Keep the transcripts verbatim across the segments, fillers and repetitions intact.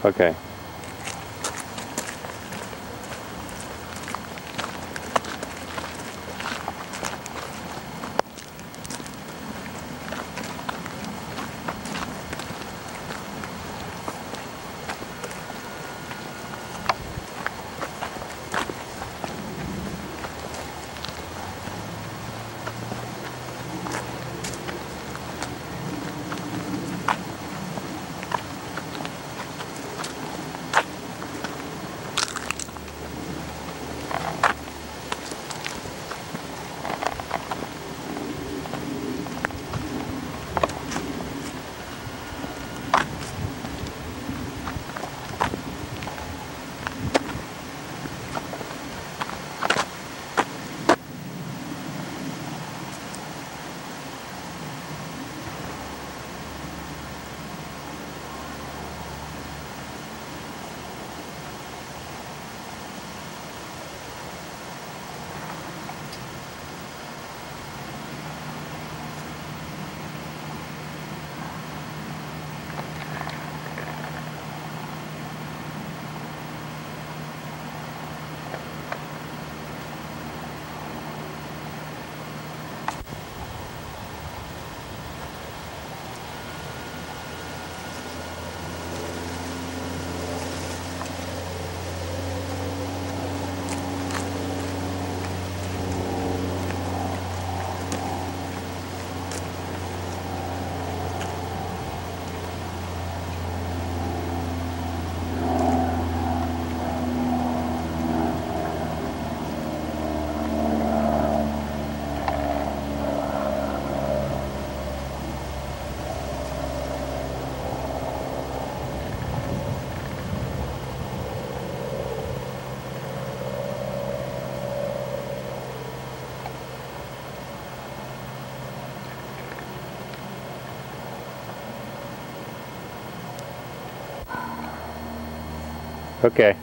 Okay. Okay.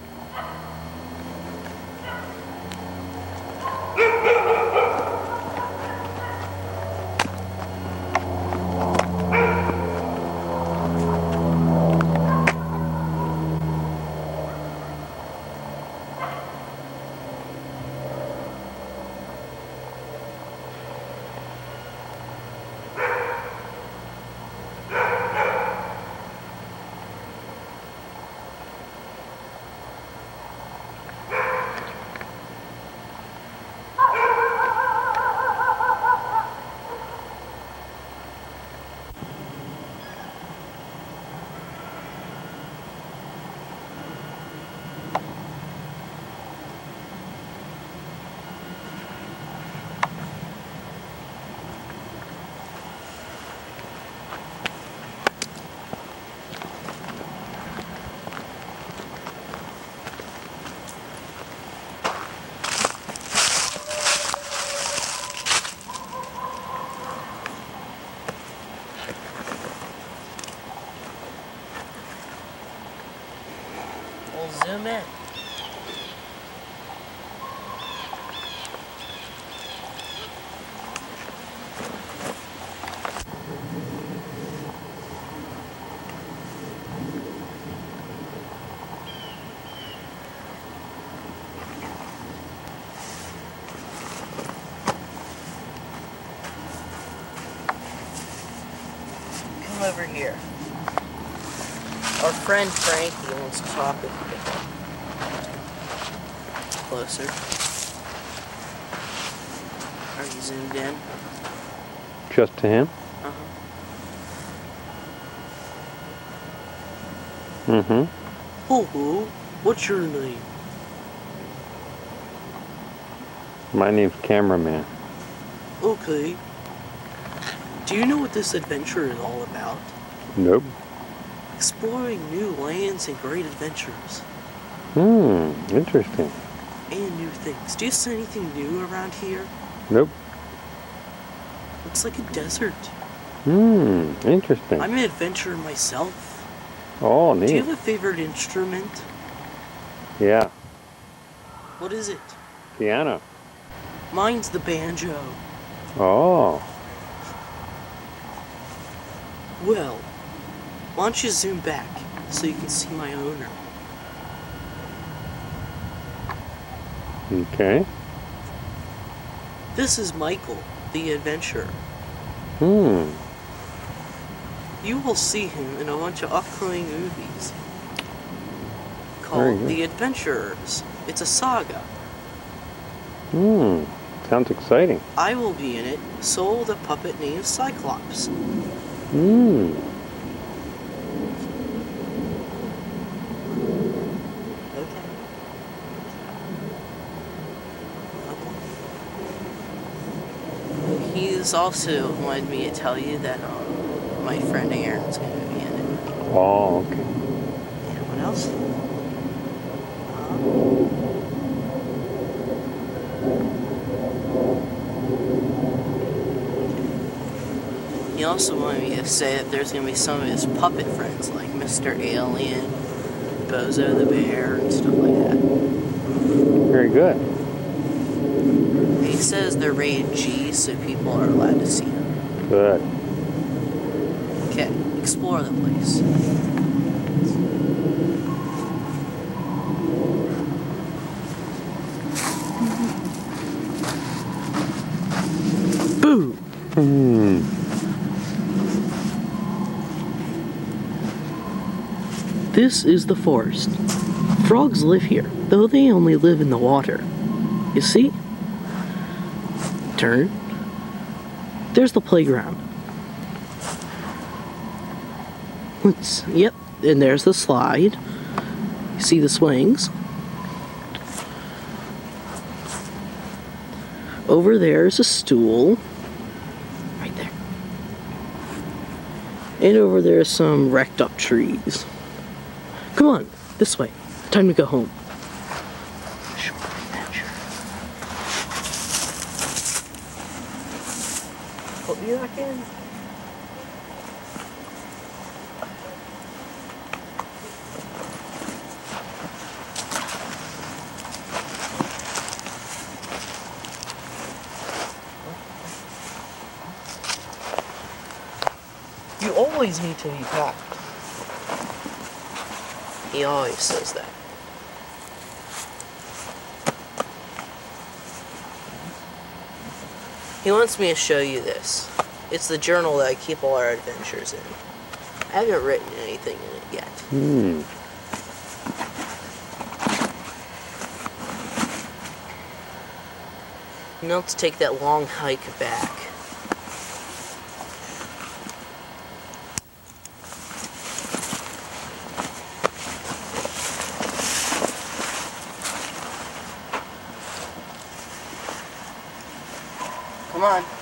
We'll zoom in. Come over here. Our friend Frankie wants to talk with you. Closer. Are you zoomed in? Just to him? Uh-huh. Mm-hmm. Hello. What's your name? My name's Cameraman. Okay. Do you know what this adventure is all about? Nope. Exploring new lands and great adventures. Hmm, interesting. And new things. Do you see anything new around here? Nope. Looks like a desert. Hmm, interesting. I'm an adventurer myself. Oh, neat. Do you have a favorite instrument? Yeah. What is it? Piano. Mine's the banjo. Oh. Well, why don't you zoom back? so you can see my owner. Okay. This is Michael, the adventurer. Hmm. You will see him in a bunch of upcoming movies Very called good. The Adventurers. It's a saga. Hmm. Sounds exciting. I will be in it, so will the puppet named Cyclops. Hmm. Okay. Okay. He's also wanted me to tell you that um, my friend Aaron's going to be in it. Oh, okay. And what else? Uh, he also wanted me to say that there's going to be some of his puppet friends, like Mister Alien, Bozo the Bear, and stuff like that. Very good. He says they're rated G, so people are allowed to see them. Good. Okay, explore the place. Boo! Hmm. This is the forest. Frogs live here, though they only live in the water. You see? Turn. There's the playground. Let's, yep, and there's the slide. You see the swings? Over there is a stool. Right there. And over there is some wrecked up trees. Come on, this way. Time to go home. Short adventure. Put me back in. You always need to be packed. He always says that. He wants me to show you this. It's the journal that I keep all our adventures in. I haven't written anything in it yet. Hmm. Now let's take that long hike back. Come on.